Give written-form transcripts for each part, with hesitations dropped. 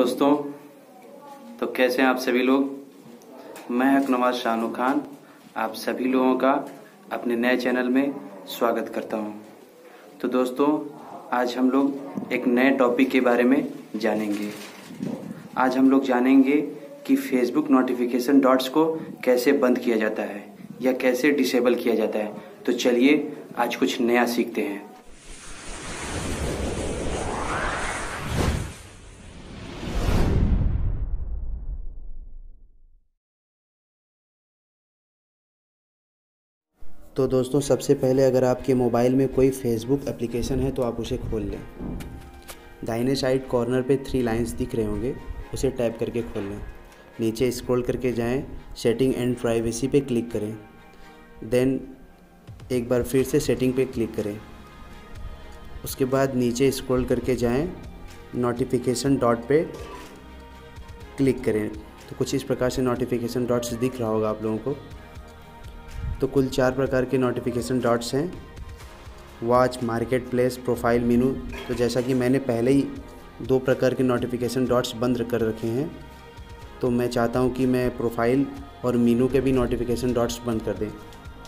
दोस्तों, तो कैसे हैं आप सभी लोग। मैं हक नवाज शाहनू खान आप सभी लोगों का अपने नए चैनल में स्वागत करता हूं। तो दोस्तों, आज हम लोग एक नए टॉपिक के बारे में जानेंगे। आज हम लोग जानेंगे कि फेसबुक नोटिफिकेशन डॉट्स को कैसे बंद किया जाता है या कैसे डिसेबल किया जाता है। तो चलिए आज कुछ नया सीखते हैं। तो दोस्तों, सबसे पहले अगर आपके मोबाइल में कोई फेसबुक एप्लीकेशन है तो आप उसे खोल लें। दाहिने साइड कॉर्नर पे 3 लाइंस दिख रहे होंगे, उसे टैप करके खोल लें। नीचे स्क्रॉल करके जाएं, सेटिंग एंड प्राइवेसी पे क्लिक करें। देन एक बार फिर से सेटिंग पे क्लिक करें। उसके बाद नीचे स्क्रॉल करके जाएं, नोटिफिकेशन डॉट पे क्लिक करें। तो कुछ इस प्रकार से नोटिफिकेशन डॉट्स दिख रहा होगा आप लोगों को। तो कुल 4 प्रकार के नोटिफिकेशन डॉट्स हैं, watch, marketplace, profile, menu. तो जैसा कि मैंने पहले ही 2 प्रकार के नोटिफिकेशन डॉट्स बंद कर रखे हैं, तो मैं चाहता हूं कि मैं प्रोफाइल और मेनू के भी नोटिफिकेशन डॉट्स बंद कर दें।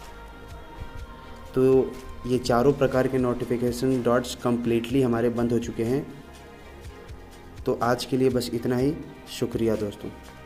तो ये चारों प्रकार के नोटिफिकेशन डॉट्स कम्प्लीटली हमारे बंद हो चुके हैं। तो आज के लिए बस इतना ही। शुक्रिया दोस्तों।